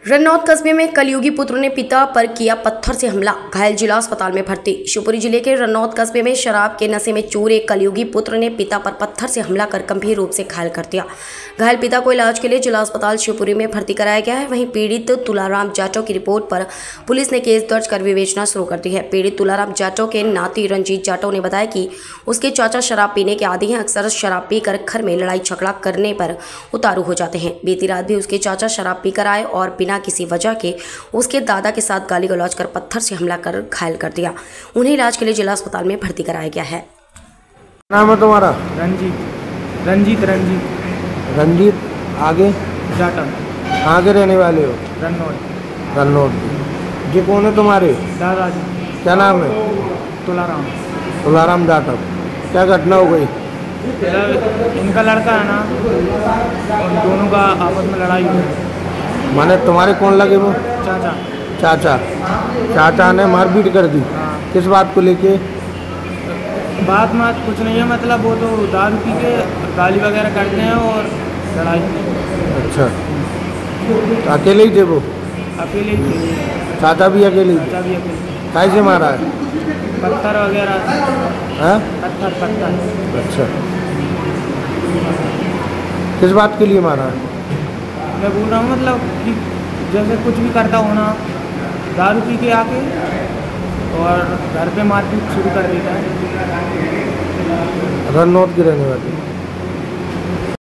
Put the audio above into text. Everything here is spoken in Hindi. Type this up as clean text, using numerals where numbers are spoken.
रन्नौत कस्बे में कलयुगी पुत्र ने पिता पर किया पत्थर से हमला, घायल जिला अस्पताल में भर्ती। शिवपुरी जिले के रन्नौत कस्बे में शराब के नशे में चूर एक कलयुगी पुत्र ने पिता पर पत्थर से हमला कर गंभीर रूप से घायल कर दिया। घायल पिता को इलाज के लिए जिला अस्पताल शिवपुरी में भर्ती कराया गया है। वहीं पीड़ित तुलाराम जाटव की रिपोर्ट पर पुलिस ने केस दर्ज कर विवेचना शुरू कर दी है। पीड़ित तुलाराम जाटव के नाती रंजीत जाटव ने बताया कि उसके चाचा शराब पीने के आदी हैं। अक्सर शराब पीकर घर में लड़ाई झगड़ा करने पर उतारू हो जाते हैं। बीती रात भी उसके चाचा शराब पीकर आए और बिना किसी वजह के उसके दादा के साथ गाली गलौज कर पत्थर से हमला कर घायल कर दिया। उन्हें इलाज के लिए जिला अस्पताल में भर्ती कराया गया है। नाम है तुम्हारा? रंजीत। आगे जाटव। कहाँ के रहने वाले हो? रन्नौत। ये कौन है तुम्हारे? दादाजी। क्या नाम है? तुलाराम जाटव। क्या घटना हो गई? इनका लड़का है ना, उन दोनों का आपस में लड़ाई हुई। माने तुम्हारे कौन लगे वो? चाचा ने मारपीट कर दी। हाँ। किस बात को लेके? बात कुछ नहीं है, मतलब वो तो दारू पी के गाली वगैरह करते हैं और लड़ाई। अच्छा, तो अकेले ही थे वो? अकेले ही थे। चाचा भी अकेले ही? कैसे मारा है? पत्थर वगैरह। हाँ? पत्थर। अच्छा, किस बात के लिए मारा है? मैं बोल रहा हूँ मतलब कि जैसे कुछ भी करता हो ना, दारू पी के आके और घर पे मारपीट शुरू कर देता है। रन्नौत के रहने वाले?